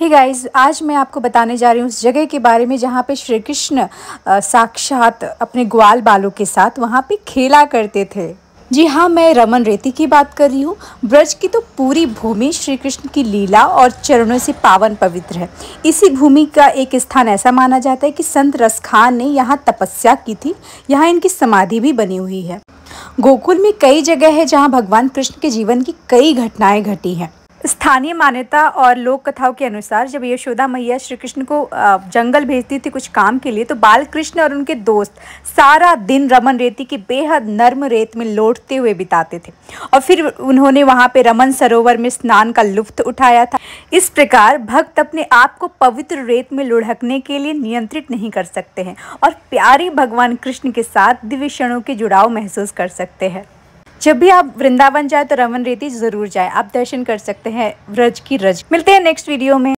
Hey guys, आज मैं आपको बताने जा रही हूँ उस जगह के बारे में जहाँ पे श्री कृष्ण साक्षात अपने ग्वाल बालों के साथ वहाँ पे खेला करते थे। जी हाँ, मैं रमन रेती की बात कर रही हूँ। ब्रज की तो पूरी भूमि श्री कृष्ण की लीला और चरणों से पावन पवित्र है। इसी भूमि का एक स्थान ऐसा माना जाता है कि संत रसखान ने यहाँ तपस्या की थी। यहाँ इनकी समाधि भी बनी हुई है। गोकुल में कई जगह है जहाँ भगवान कृष्ण के जीवन की कई घटनाएं घटी हैं। स्थानीय मान्यता और लोक कथाओं के अनुसार जब यशोदा मैया श्री कृष्ण को जंगल भेजती थी कुछ काम के लिए, तो बाल कृष्ण और उनके दोस्त सारा दिन रमन रेती की बेहद नर्म रेत में लौटते हुए बिताते थे और फिर उन्होंने वहां पे रमन सरोवर में स्नान का लुत्फ उठाया था। इस प्रकार भक्त अपने आप को पवित्र रेत में लुढ़कने के लिए नियंत्रित नहीं कर सकते हैं और प्यारे भगवान कृष्ण के साथ दिव्य क्षणों के जुड़ाव महसूस कर सकते हैं। जब भी आप वृंदावन जाए तो रमन रेती जरूर जाए, आप दर्शन कर सकते हैं ब्रज की रज। मिलते हैं नेक्स्ट वीडियो में।